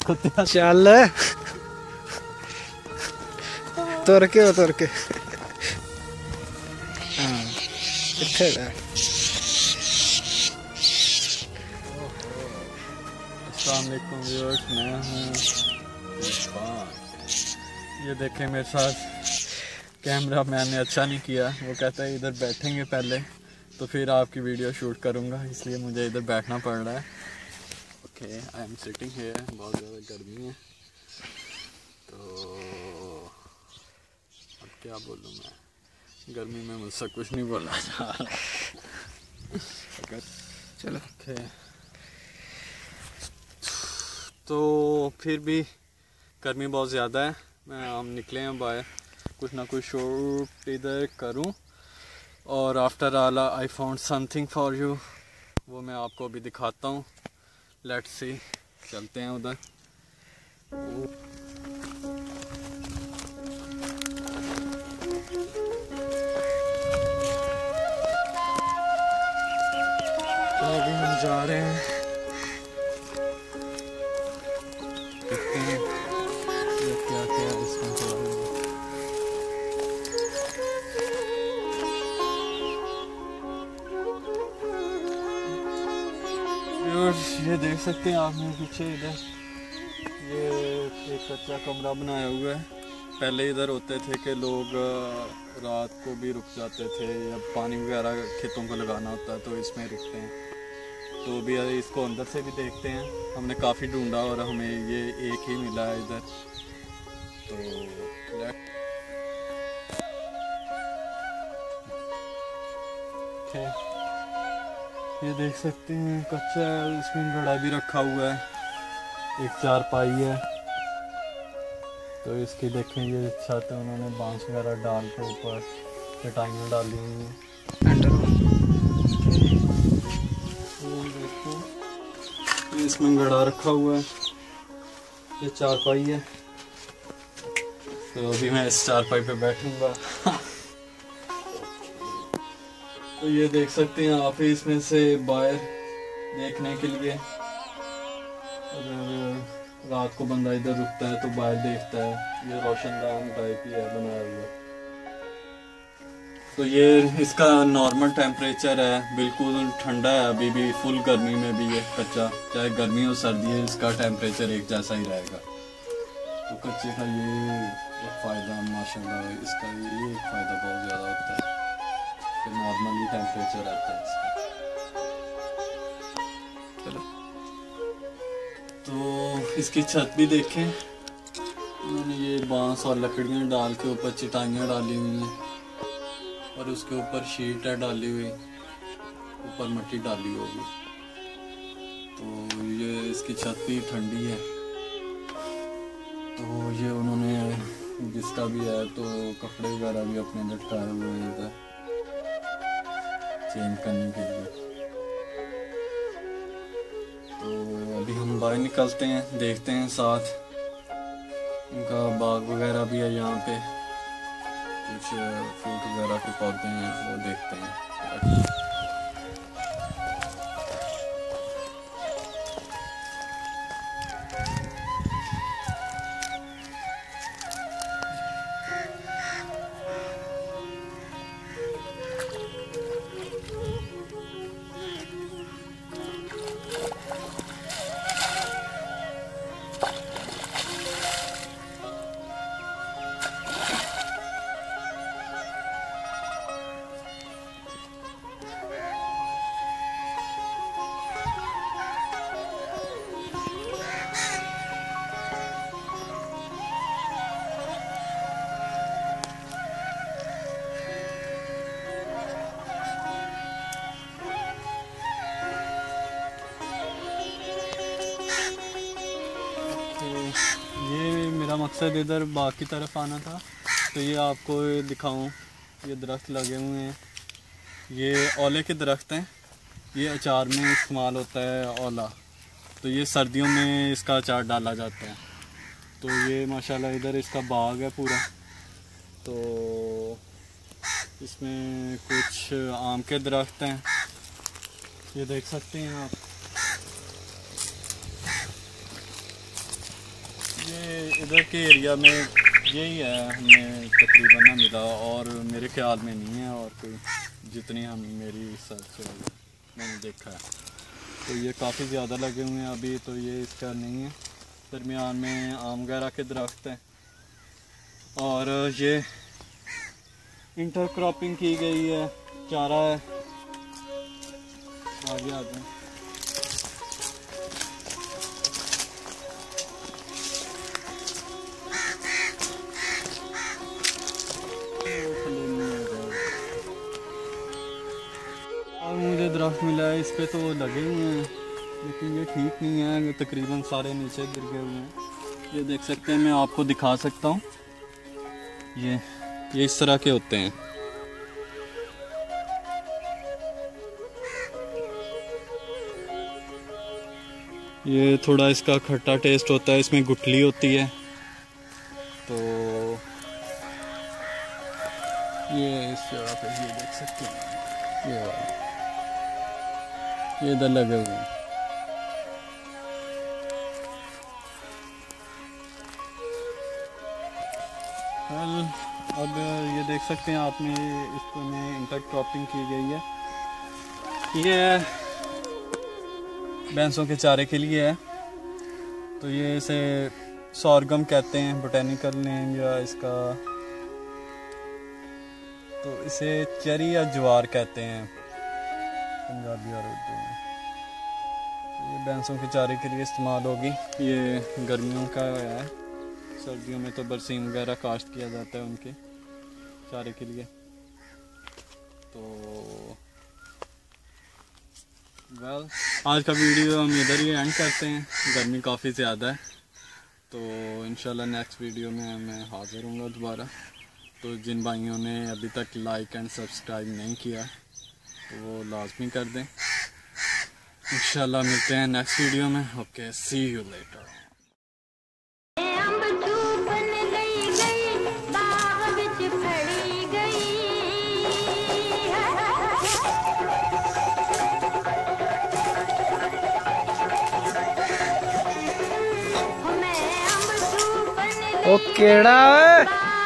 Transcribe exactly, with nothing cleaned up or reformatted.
चल तुर के हो तुर के हाँ किथे है। अस्सलाम वालेकुम व्यूअर्स, मैं हूँ इरफान। ये देखें मेरे साथ कैमरा मैंने अच्छा नहीं किया, वो कहता है इधर बैठेंगे पहले तो फिर आपकी वीडियो शूट करूँगा, इसलिए मुझे इधर बैठना पड़ रहा है। Okay, I am sitting here. बहुत ज़्यादा गर्मी है तो अब क्या बोलूँ मैं, गर्मी में मुझसे कुछ नहीं बोला जा रहा। चलो ओके, तो फिर भी गर्मी बहुत ज़्यादा है। मैं हम निकले हैं बाहर, कुछ ना कुछ शूट इधर करूं, और after all I found something for you, वो मैं आपको अभी दिखाता हूं। लेट्स सी, चलते हैं उधर। तो अभी हम जा रहे हैं, देखते हैं ये क्या क्या है इसमें। ये देख सकते हैं आप मेरे पीछे, इधर ये एक कच्चा कमरा बनाया हुआ है। पहले इधर होते थे कि लोग रात को भी रुक जाते थे, या पानी वगैरह खेतों को लगाना होता है तो इसमें रुकते हैं। तो अभी इसको अंदर से भी देखते हैं। हमने काफ़ी ढूंढा और हमें ये एक ही मिला है इधर। तो लेट okay. ये देख सकते हैं कच्चा है, इसमें घड़ा भी रखा हुआ है, एक चारपाई है। तो इसकी देखें ये छत है, उन्होंने बांस वगैरह डाल के ऊपर चटाइयाँ डाली हुई हैं। इसमें घड़ा रखा हुआ है, ये चारपाई है। तो अभी मैं इस चारपाई पे बैठूंगा। तो ये देख सकते हैं आप, इसमें से बाहर देखने के लिए, अगर रात को बंदा इधर रुकता है तो बाहर देखता है। ये रोशनदान टाइप ही है बनाया हुआ। तो ये इसका नॉर्मल टेम्परेचर है, बिल्कुल ठंडा है अभी भी, फुल गर्मी में भी ये कच्चा, चाहे गर्मी हो सर्दी है, इसका टेम्परेचर एक जैसा ही रहेगा। तो कच्चे का ये एक फ़ायदा माशाल्लाह, इसका ये एक फ़ायदा बहुत ज़्यादा होता है कि नॉर्मली टेम्परेचर रहता है इसका। चलो, तो इसकी छत भी देखें, उन्होंने ये बांस और लकड़ियाँ डाल के ऊपर चटाइयाँ डाली हुई हैं, और उसके ऊपर शीट है डाली हुई, ऊपर मिट्टी डाली होगी। तो ये इसकी छत भी ठंडी है। तो ये उन्होंने जिसका भी है तो कपड़े वगैरह भी अपने लटकाए हुए हैं इधर चेंज करने के लिए। तो अभी हम बाहर निकलते हैं, देखते हैं साथ उनका बाग वगैरह भी है यहाँ पे, कुछ फ्रूट वगैरह के पौधे हैं, वो देखते हैं। ये मेरा मकसद इधर बाग की तरफ आना था, तो ये आपको दिखाऊं। ये दरख्त लगे हुए हैं, ये औले के दरख्त हैं। ये अचार में इस्तेमाल होता है औला, तो ये सर्दियों में इसका अचार डाला जाता है। तो ये माशाल्लाह इधर इसका बाग है पूरा। तो इसमें कुछ आम के दरख्त हैं, ये देख सकते हैं आप। ये इधर के एरिया में यही है, हमें तकरीबन ना मिला, और मेरे ख्याल में नहीं है और कोई, जितनी हम मेरी सर्च मैंने देखा है। तो ये काफ़ी ज़्यादा लगे हुए हैं अभी, तो ये इसका नहीं है। दरमियान में आम वगैरह के दरख्त हैं, और ये इंटरक्रॉपिंग की गई है, चारा है। आगे आ जाए। और मुझे दरख्त मिला है, इस पे तो लगे हुए हैं, लेकिन ये ठीक नहीं है, तकरीबन सारे नीचे गिर गए हुए हैं। ये देख सकते हैं, मैं आपको दिखा सकता हूँ। ये ये इस तरह के होते हैं। ये थोड़ा इसका खट्टा टेस्ट होता है, इसमें गुठली होती है। तो ये इस जगह पे ये देख सकते हैं, ये वाला, ये इधर लगे हुए हैं। वेल, अब ये देख सकते हैं आप में, इसमें इंटरक्रॉपिंग की गई है। ये भैंसों के चारे के लिए है। तो ये इसे सॉरगम कहते हैं, बोटेनिकल नेम या इसका, तो इसे चरी या ज्वार कहते हैं पंजाबी और उर्दू में। तो ये भैंसों के चारे के लिए इस्तेमाल होगी। ये गर्मियों का है, सर्दियों में तो बरसीम वगैरह काश्त किया जाता है उनके चारे के लिए। तो वेल, आज का वीडियो हम इधर ही एंड करते हैं, गर्मी काफ़ी ज़्यादा है। तो इंशाल्लाह नेक्स्ट वीडियो में मैं हाज़िर हूँगा दोबारा। तो जिन भाइयों ने अभी तक लाइक एंड सब्सक्राइब नहीं किया तो वो लाजमी कर दें। इंशाल्लाह मिलते हैं नेक्स्ट वीडियो में। Okay, see you later. ओ केड़ा